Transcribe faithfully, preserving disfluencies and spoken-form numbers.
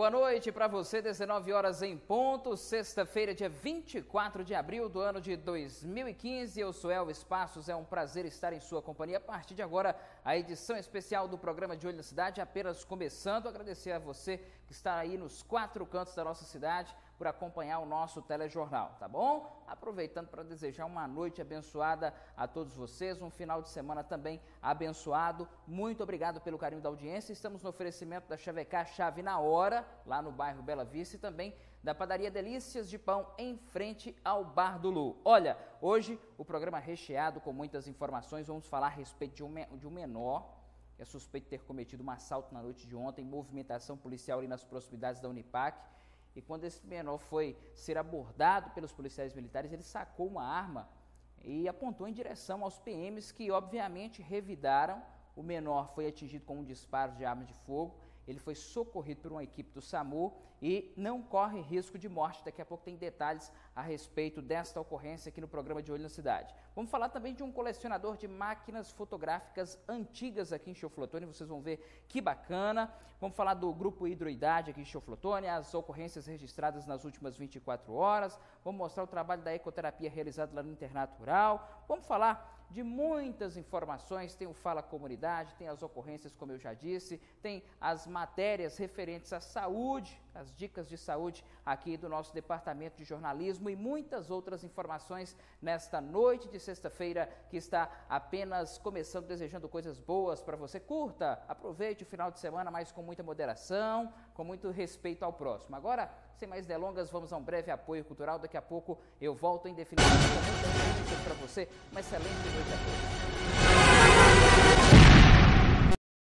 boa noite para você, dezenove horas em ponto, sexta-feira, dia vinte e quatro de abril do ano de dois mil e quinze. Eu sou Elvis Passos, é um prazer estar em sua companhia. A partir de agora, a edição especial do programa De Olho na Cidade, apenas começando. Agradecer a você que está aí nos quatro cantos da nossa cidade por acompanhar o nosso telejornal, tá bom? Aproveitando para desejar uma noite abençoada a todos vocês, um final de semana também abençoado. Muito obrigado pelo carinho da audiência. Estamos no oferecimento da Chavecar Chave na Hora, lá no bairro Bela Vista, e também da Padaria Delícias de Pão, em frente ao Bar do Lu. Olha, hoje o programa é recheado com muitas informações. Vamos falar a respeito de um, de um menor que é suspeito de ter cometido um assalto na noite de ontem, movimentação policial ali nas proximidades da Unipac. E quando esse menor foi ser abordado pelos policiais militares, ele sacou uma arma e apontou em direção aos P Ms, que obviamente revidaram. O menor foi atingido com um disparo de arma de fogo. Ele foi socorrido por uma equipe do SAMU e não corre risco de morte. Daqui a pouco tem detalhes a respeito desta ocorrência aqui no programa De Olho na Cidade. Vamos falar também de um colecionador de máquinas fotográficas antigas aqui em Teoflotone. Vocês vão ver que bacana. Vamos falar do Grupo Hidroidade aqui em Teoflotone, as ocorrências registradas nas últimas vinte e quatro horas. Vamos mostrar o trabalho da ecoterapia realizado lá no Internato Rural. Vamos falar de muitas informações, tem o Fala Comunidade, tem as ocorrências, como eu já disse, tem as matérias referentes à saúde, as dicas de saúde aqui do nosso departamento de jornalismo e muitas outras informações nesta noite de sexta-feira que está apenas começando, desejando coisas boas para você. Curta, aproveite o final de semana, mas com muita moderação, com muito respeito ao próximo. Agora, sem mais delongas, vamos a um breve apoio cultural. Daqui a pouco eu volto em definitivo com muitas notícias para você. Uma excelente noite a todos.